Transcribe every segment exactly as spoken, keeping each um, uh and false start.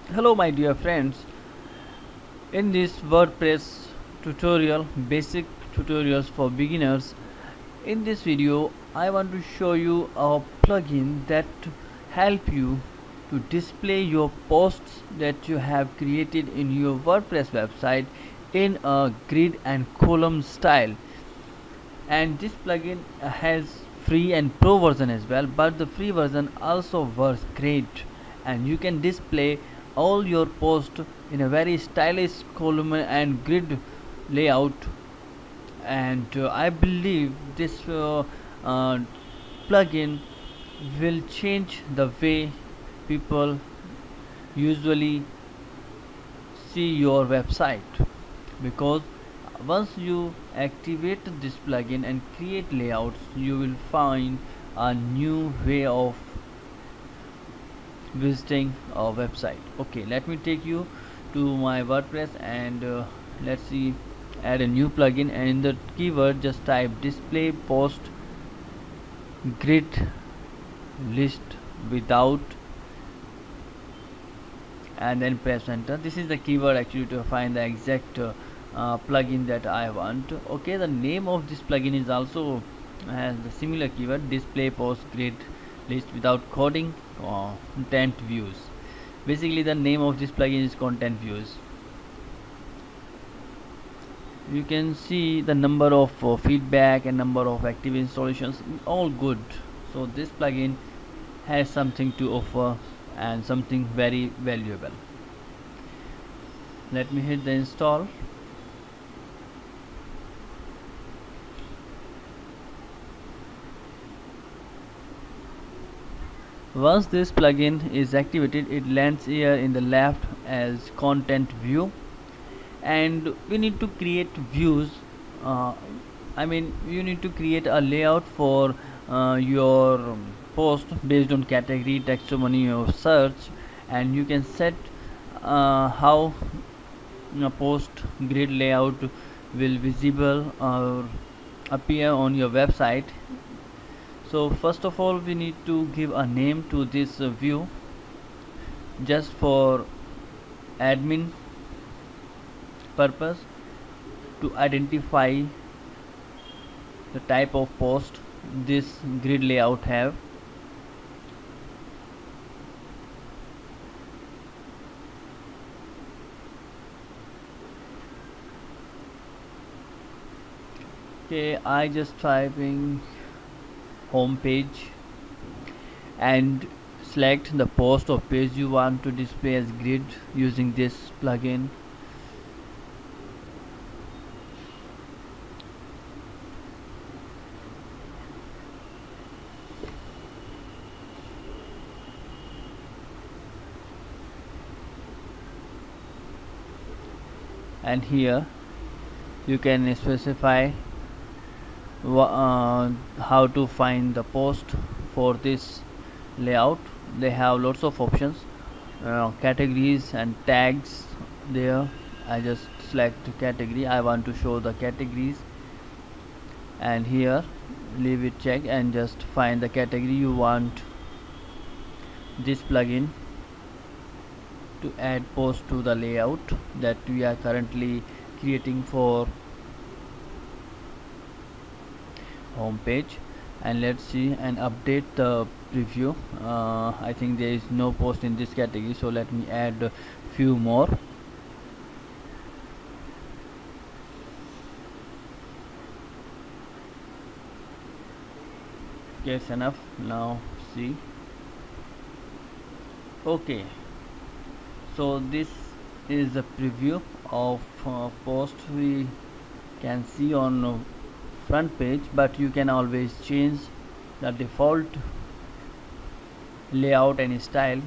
Hello my dear friends, in this WordPress tutorial, basic tutorials for beginners, in this video I want to show you a plugin that help you to display your posts that you have created in your WordPress website in a grid and column style. And this plugin has free and pro version as well, but the free version also works great, and you can display all your posts in a very stylish column and grid layout. And uh, I believe this uh, uh, plugin will change the way people usually see your website, because once you activate this plugin and create layouts, you will find a new way of visiting our website. Okay, let me take you to my WordPress, and uh, let's see, add a new plugin, and in the keyword just type display post grid list without, and then press enter. This is the keyword actually to find the exact uh, uh, plugin that I want. Okay, the name of this plugin is also has the similar keyword, display post grid list without coding uh, content views. Basically the name of this plugin is content views. You can see the number of uh, feedback and number of active installations, all good. So this plugin has something to offer and something very valuable. Let me hit the install. Once this plugin is activated, it lands here in the left as content view, and we need to create views. uh, I mean you need to create a layout for uh, your post based on category, taxonomy or search, and you can set uh, how a post grid layout will visible or appear on your website. So first of all we need to give a name to this uh, view, just for admin purpose, to identify the type of post this grid layout have. Okay, I just typing home page and select the post or page you want to display as grid using this plugin. And here you can specify uh, how to find the post for this layout. They have lots of options, uh, categories and tags there. I just select category, I want to show the categories, and here leave it check and just find the category you want this plugin to add post to the layout that we are currently creating for home page. And let's see and update the preview. uh, I think there is no post in this category, so let me add a few more. Yes, enough. Now see. Okay, so this is a preview of uh, post we can see on uh, front page, but you can always change the default layout and style.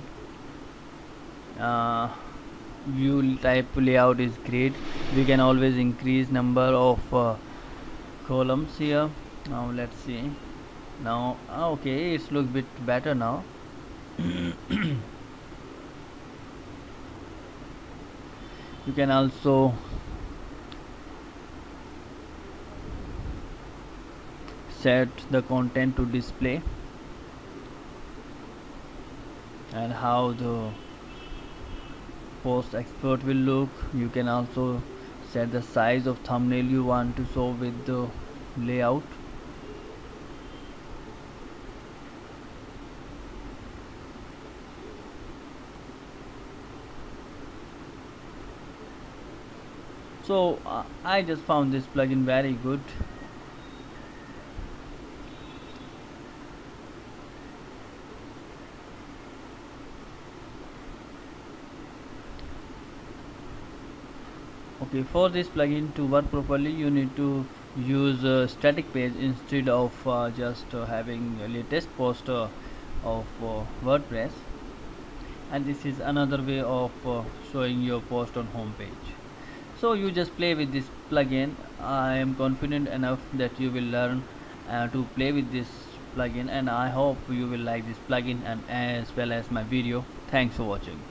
uh, view type layout is great. We can always increase number of uh, columns here. Now let's see. Now ah, okay, it's look bit better now. You can also set the content to display and how the post expert will look. You can also set the size of thumbnail you want to show with the layout. So uh, I just found this plugin very good. Okay, for this plugin to work properly, you need to use a static page instead of uh, just uh, having a latest post uh, of uh, WordPress. And this is another way of uh, showing your post on home page. So you just play with this plugin. I am confident enough that you will learn uh, to play with this plugin, and I hope you will like this plugin and as well as my video. Thanks for watching.